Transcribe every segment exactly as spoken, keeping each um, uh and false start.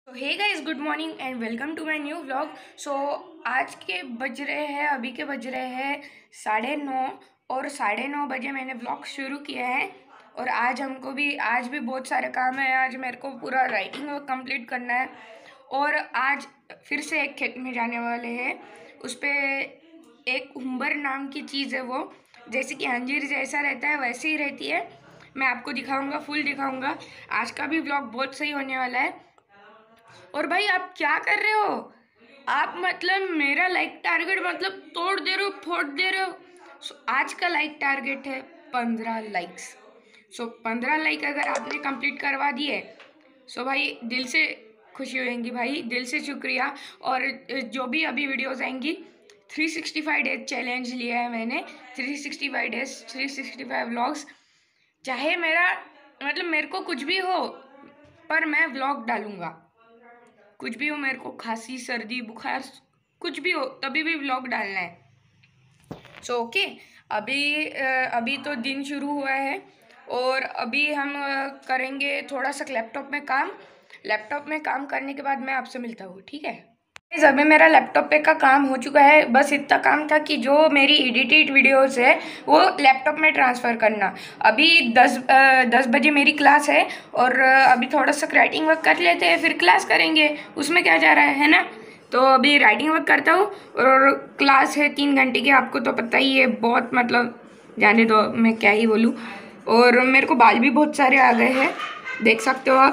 Hey guys, good morning and welcome to my new vlog. So आज के बज रहे हैं अभी के बज रहे हैं साढ़े नौ और साढ़े नौ बजे मैंने व्लॉग शुरू किया है। और आज हमको भी आज भी बहुत सारे काम है। आज मेरे को पूरा राइटिंग वर्क कंप्लीट करना है और आज फिर से एक खेत में जाने वाले हैं। उस पर एक हुम्बर नाम की चीज़ है, वो जैसे कि अंजीर जैसा रहता है वैसे ही रहती है। मैं आपको दिखाऊंगा, फुल दिखाऊंगा। आज का भी व्लॉग बहुत सही होने वाला है। और भाई आप क्या कर रहे हो? आप मतलब मेरा लाइक टारगेट मतलब तोड़ दे रहे हो, फोड़ दे रहे हो। सो so, आज का लाइक टारगेट है पंद्रह लाइक्स। सो पंद्रह लाइक अगर आपने कंप्लीट करवा दिए सो so भाई दिल से खुशी होगी, भाई दिल से शुक्रिया। और जो भी अभी वीडियोस आएंगी, three sixty five days challenge लिया है मैंने। Three sixty five days three sixty five vlogs. चाहे मेरा मतलब मेरे को कुछ भी हो पर मैं व्लॉग डालूंगा। कुछ भी हो, मेरे को खांसी सर्दी बुखार कुछ भी हो तभी भी व्लॉग डालना है। सो so, ओके okay, अभी अभी तो दिन शुरू हुआ है और अभी हम करेंगे थोड़ा सा लैपटॉप में काम। लैपटॉप में काम करने के बाद मैं आपसे मिलता हूँ, ठीक है? अभी मेरा लैपटॉप पे का काम हो चुका है। बस इतना काम था कि जो मेरी एडिटेड वीडियोस है वो लैपटॉप में ट्रांसफ़र करना। अभी दस दस बजे मेरी क्लास है और अभी थोड़ा सा राइटिंग वर्क कर लेते हैं, फिर क्लास करेंगे। उसमें क्या जा रहा है, है ना? तो अभी राइटिंग वर्क करता हूँ और क्लास है तीन घंटे की, आपको तो पता ही है। बहुत मतलब जाने दो, मैं क्या ही बोलूँ। और मेरे को बाल भी बहुत सारे आ गए हैं, देख सकते हो आप।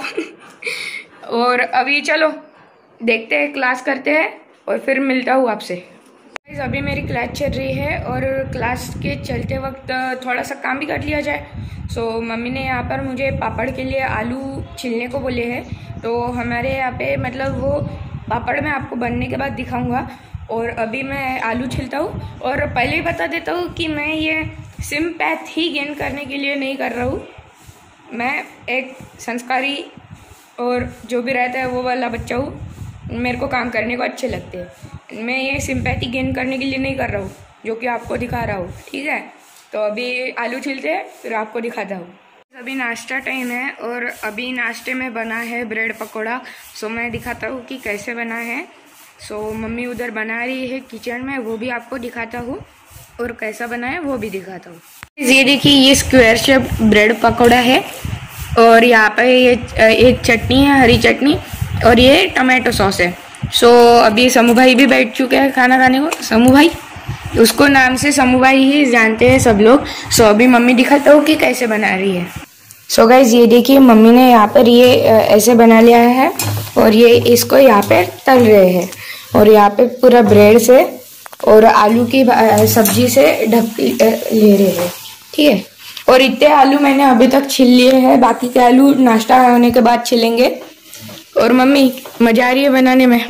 और अभी चलो देखते हैं, क्लास करते हैं और फिर मिलता हूँ आपसे। अभी मेरी क्लास चल रही है और क्लास के चलते वक्त थोड़ा सा काम भी कर लिया जाए। सो मम्मी ने यहाँ पर मुझे पापड़ के लिए आलू छीलने को बोले हैं। तो हमारे यहाँ पे मतलब वो पापड़ मैं आपको बनने के बाद दिखाऊंगा। और अभी मैं आलू छीलता हूँ। और पहले ही बता देता हूँ कि मैं ये सिंपैथी गेन करने के लिए नहीं कर रहा हूँ। मैं एक संस्कारी और जो भी रहता है वो वाला बच्चा हूँ। मेरे को काम करने को अच्छे लगते हैं। मैं ये सिंपैथी गेन करने के लिए नहीं कर रहा हूँ, जो कि आपको दिखा रहा हूँ, ठीक है? तो अभी आलू छीलते हैं फिर आपको दिखाता हूँ। अभी नाश्ता टाइम है और अभी नाश्ते में बना है ब्रेड पकौड़ा। सो मैं दिखाता हूँ कि कैसे बना है। सो मम्मी उधर बना रही है किचन में, वो भी आपको दिखाता हूँ और कैसा बना है वो भी दिखाता हूँ। ये देखिए, ये स्क्वायर शेप ब्रेड पकौड़ा है और यहाँ पे ये एक चटनी है, हरी चटनी, और ये टमाटो सॉस है। सो so, अभी समू भाई भी बैठ चुके हैं खाना खाने को। समू भाई, उसको नाम से समू भाई ही जानते हैं सब लोग। सो so, अभी मम्मी दिखाता हूँ कि कैसे बना रही है। सो so, गाइज ये देखिए, मम्मी ने यहाँ पर ये ऐसे बना लिया है और ये इसको यहाँ पे तल रहे हैं। और यहाँ पे पूरा ब्रेड से और आलू की सब्जी से ढक ले रहे हैं, ठीक है? और इतने आलू मैंने अभी तक छील लिए हैं, बाकी के आलू नाश्ता होने के बाद छिलेंगे। और मम्मी मजा आ रही है बनाने में।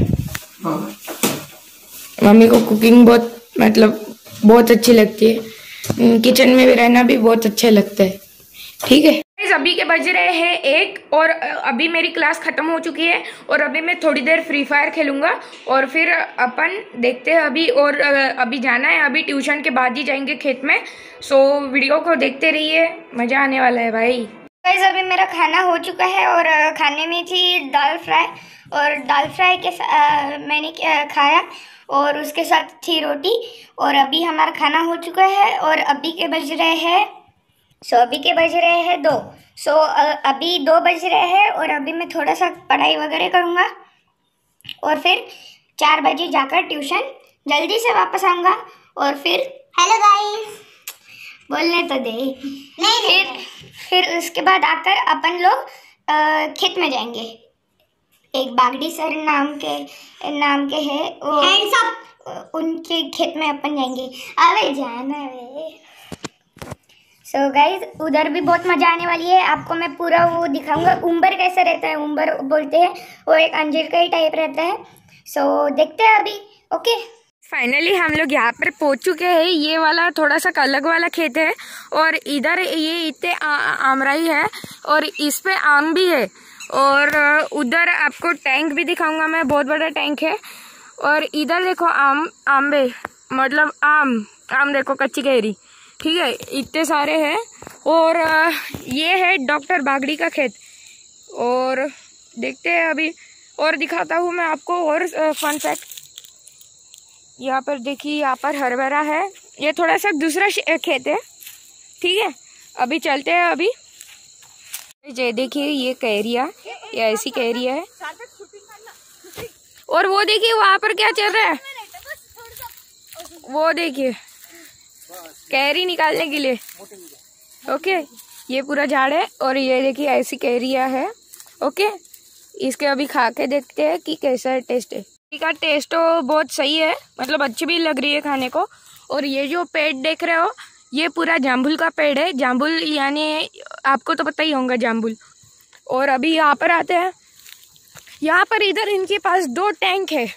मम्मी को कुकिंग बहुत मतलब बहुत अच्छी लगती है। किचन में भी रहना भी बहुत अच्छा लगता है, ठीक है? अभी के बज रहे हैं एक और अभी मेरी क्लास खत्म हो चुकी है और अभी मैं थोड़ी देर फ्री फायर खेलूंगा और फिर अपन देखते हैं अभी। और अभी जाना है, अभी ट्यूशन के बाद ही जाएंगे खेत में। सो वीडियो को देखते रहिए, मजा आने वाला है भाई। गाइस अभी मेरा खाना हो चुका है और खाने में थी दाल फ्राई। और दाल फ्राई के आ, मैंने खाया और उसके साथ थी रोटी। और अभी हमारा खाना हो चुका है और अभी के बज रहे हैं सो अभी के बज रहे हैं दो। सो अभी दो बज रहे हैं और अभी मैं थोड़ा सा पढ़ाई वगैरह करूँगा और फिर चार बजे जाकर ट्यूशन जल्दी से वापस आऊँगा। और फिर हेलो गाइस बोलने तो दे। नहीं फिर फिर उसके बाद आकर अपन लोग खेत में जाएंगे। एक बागड़ी सर नाम के नाम के है वो, हैंड्स अप, उनके खेत में अपन जाएंगे। अरे जाना वे। सो so गाइज उधर भी बहुत मजा आने वाली है, आपको मैं पूरा वो दिखाऊंगा। उम्बर कैसा रहता है, उम्बर बोलते हैं, वो एक अंजीर का ही टाइप रहता है। सो so, देखते हैं अभी। ओके फाइनली हम लोग यहाँ पर पहुँच चुके हैं। ये वाला थोड़ा सा अलग वाला खेत है और इधर ये इतने आमराई है और इस पे आम भी है। और उधर आपको टैंक भी दिखाऊंगा मैं, बहुत बड़ा टैंक है। और इधर देखो आम आंबे मतलब आम आम देखो, कच्ची कैरी, ठीक है? इतने सारे हैं। और ये है डॉक्टर बागड़ी का खेत। और देखते हैं अभी और दिखाता हूँ मैं आपको और फन फैक्ट। यहाँ पर देखिए, यहाँ पर हरभरा है, ये थोड़ा सा दूसरा खेत है, ठीक है। अभी चलते हैं। अभी ये देखिए, ये कैरिया, ये ऐसी कैरिया है। और वो देखिए वहां पर क्या चल रहा है, वो देखिए कैरी निकालने के लिए। ओके, ये पूरा झाड़ है और ये देखिए ऐसी कैरिया है। ओके, इसके अभी खा के देखते हैं कि कैसा है टेस्ट है। इसका टेस्ट तो बहुत सही है, मतलब अच्छी भी लग रही है खाने को। और ये जो पेड़ देख रहे हो, ये पूरा जामुन का पेड़ है। जामुन यानी आपको तो पता ही होगा, जामुन। और अभी यहाँ पर आते हैं। यहाँ पर इधर इनके पास दो टैंक है,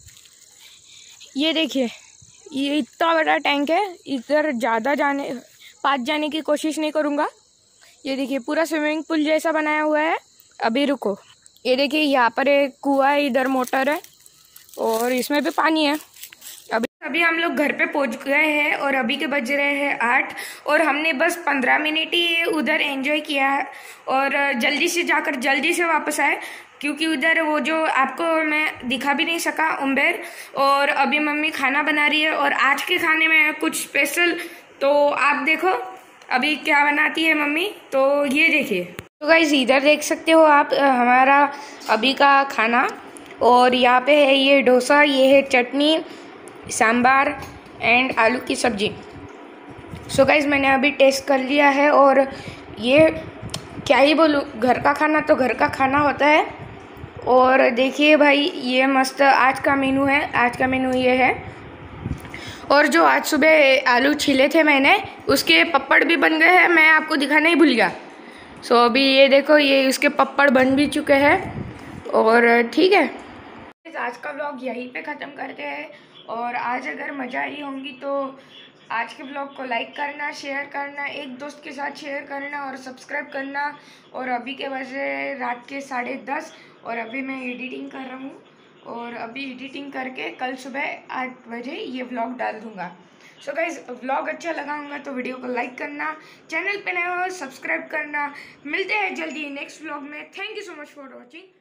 ये देखिए, ये इतना बड़ा टैंक है। इधर ज़्यादा जाने पास जाने की कोशिश नहीं करूँगा। ये देखिए पूरा स्विमिंग पूल जैसा बनाया हुआ है। अभी रुको, ये देखिए यहाँ पर एक कुआं है, इधर मोटर है और इसमें भी पानी है। अभी अभी हम लोग घर पे पहुंच गए हैं और अभी के बज रहे हैं आठ और हमने बस पंद्रह मिनट ही उधर एंजॉय किया है और जल्दी से जाकर जल्दी से वापस आए, क्योंकि उधर वो जो आपको मैं दिखा भी नहीं सका उम्बेर। और अभी मम्मी खाना बना रही है और आज के खाने में कुछ स्पेशल, तो आप देखो अभी क्या बनाती है मम्मी। तो ये देखिए, तो गाइस इधर देख सकते हो आप हमारा अभी का खाना। और यहाँ पे है ये डोसा, ये है चटनी, सांबार एंड आलू की सब्जी। सो गाइस मैंने अभी टेस्ट कर लिया है और ये क्या ही बोलूँ, घर का खाना तो घर का खाना होता है। और देखिए भाई, ये मस्त आज का मेनू है। आज का मेनू ये है। और जो आज सुबह आलू छिले थे मैंने, उसके पपड़ भी बन गए हैं, मैं आपको दिखाना ही भूल गया। सो so, अभी ये देखो, ये उसके पपड़ बन भी चुके हैं। और ठीक है, आज का व्लॉग यहीं पे ख़त्म करते हैं। और आज अगर मज़ा आई होंगी तो आज के व्लॉग को लाइक करना, शेयर करना, एक दोस्त के साथ शेयर करना और सब्सक्राइब करना। और अभी के बजे रात के साढ़े दस और अभी मैं एडिटिंग कर रहा हूँ और अभी एडिटिंग करके कल सुबह आठ बजे ये व्लॉग डाल दूँगा। सो गाइज, व्लॉग अच्छा लगा होगा तो वीडियो को लाइक करना, चैनल पे नए हो सब्सक्राइब करना। मिलते हैं जल्दी नेक्स्ट व्लॉग में। Thank you so much for watching.